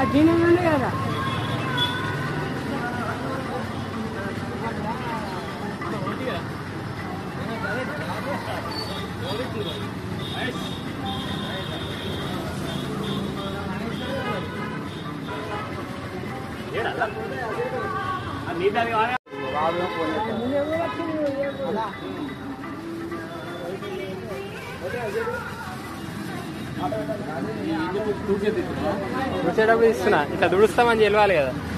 దీని కదా చూసేటప్పుడు ఇస్తున్నా ఇట్లా దుడుస్తామని తెలియాలి కదా.